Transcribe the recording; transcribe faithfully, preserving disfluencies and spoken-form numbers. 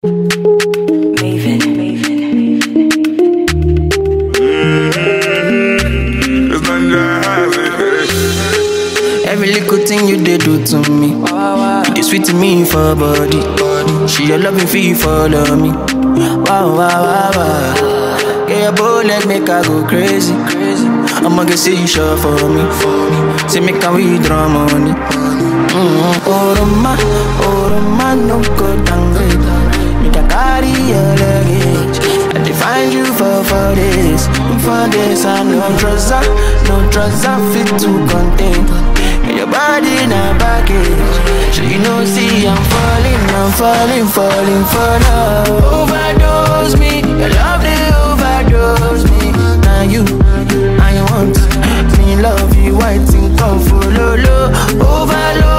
Maven, Maven, mm-hmm. Every little thing you did do to me, you sweet to me for body. She a loving fee follow me. Wow, wow, wow, wow. Yeah, your bullet make her go crazy. I'ma get see you sure for me. Say me can withdraw money. Mm-hmm. Oh, Roma, oh, Roma, no go downgrade. Make a carry your luggage. I define you for for this, for this. I no trouser, no trouser fit to contain. Your body in a package. So you know, see I'm falling, I'm falling, falling for love. Overdose me, your love they overdose me. Now you, I want me love you, I think come follow low. Overload.